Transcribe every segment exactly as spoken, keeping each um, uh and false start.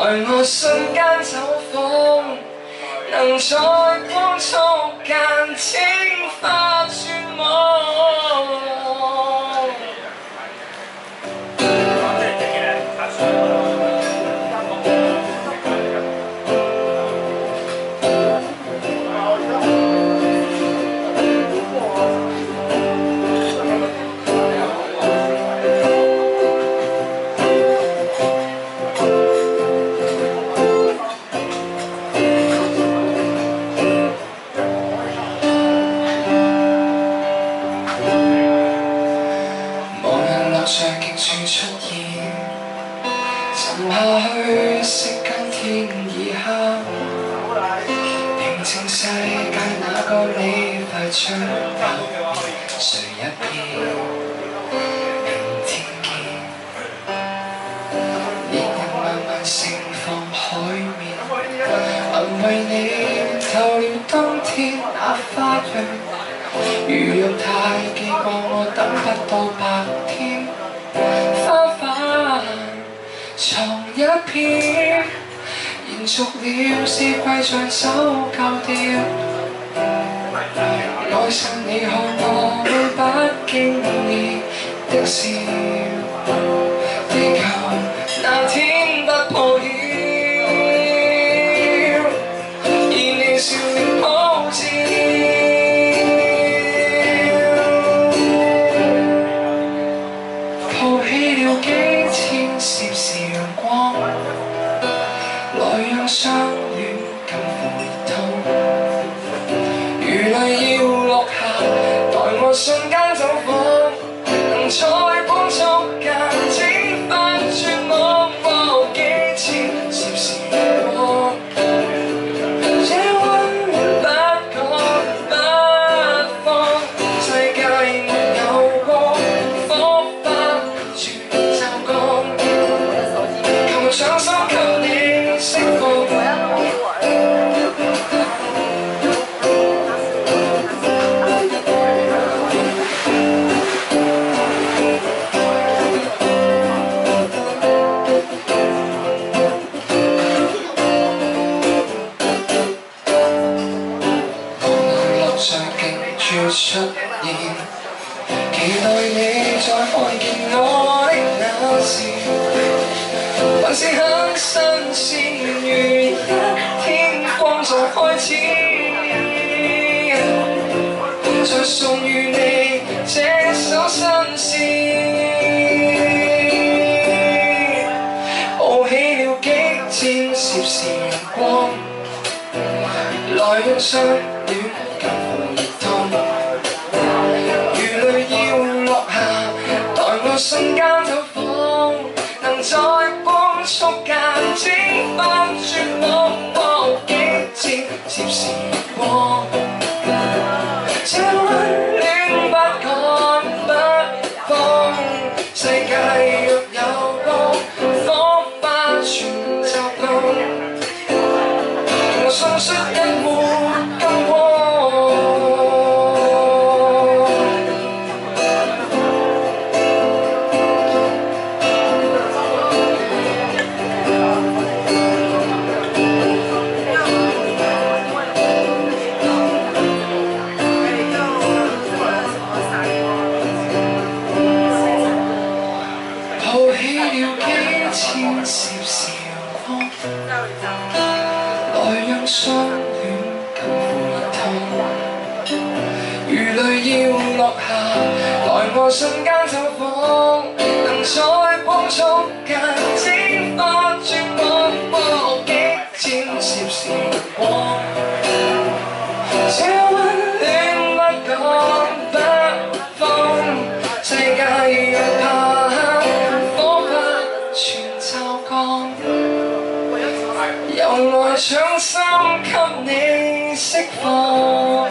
我瞬間走風，能在光速間蒸發絕望。在極處出現，沉下去息間天已黑，平靜世界那個你快將近，誰一片明天見，烈日慢慢盛放海面，還為你透了冬天那花樣。如若太記掛，我等不到白天。花瓣藏一片，延續了四季像走舊調。愛上你看我會不經意的笑，地球那天不破曉，而你笑臉普照。幾千攝氏陽光，來讓相戀更富熱痛。如淚要落下，待我瞬間走火，能在光速間蒸發絕望。幾千攝氏陽光，這溫暖不講不放，世界沒有過火花。上手給你釋放，我落在極處出現，期待你再看見我的那時。還是很新鮮，如一天光在開始，再送予你這首新詩，抱起了幾千攝氏陽光，來讓相戀更富熱痛。如淚要落下，待我瞬間走火，能在光速間蒸發絕望。幾千攝氏陽光，這溫暖不趕不放，世界若有個火花全就降，我送出一抹金光。抱起了幾千攝氏陽光，來讓相戀更富熱痛。如淚要落下，待我瞬間走火，能在光速間蒸發絕望。幾千攝氏陽光，這溫暖不講不放，世界若怕全就降，由內搶心給你釋放。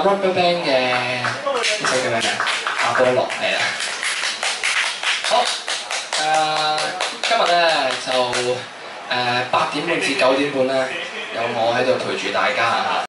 RubberBand 嘅呢首叫咩名？阿波羅係啦。好，誒、呃、今日咧就誒八點半至九點半咧，有我喺度陪住大家。